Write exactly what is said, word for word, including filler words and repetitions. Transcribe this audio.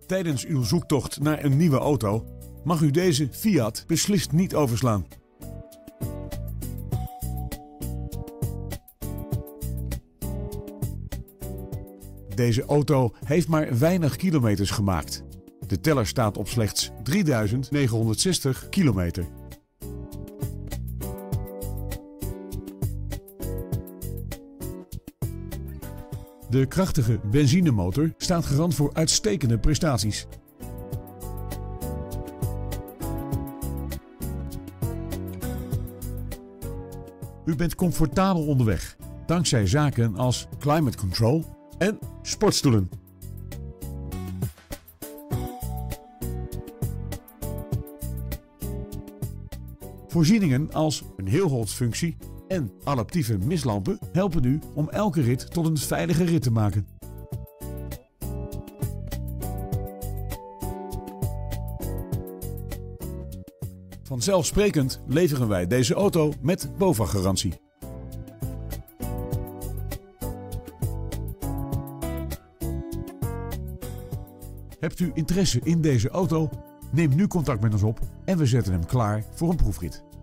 Tijdens uw zoektocht naar een nieuwe auto mag u deze Fiat beslist niet overslaan. Deze auto heeft maar weinig kilometers gemaakt. De teller staat op slechts drieduizend negenhonderdzestig kilometer. De krachtige benzinemotor staat garant voor uitstekende prestaties. U bent comfortabel onderweg, dankzij zaken als climate control en sportstoelen. Voorzieningen als een heelholtsfunctie en adaptieve mislampen helpen u om elke rit tot een veilige rit te maken. Vanzelfsprekend leveren wij deze auto met BOVAG-garantie. Hebt u interesse in deze auto? Neem nu contact met ons op en we zetten hem klaar voor een proefrit.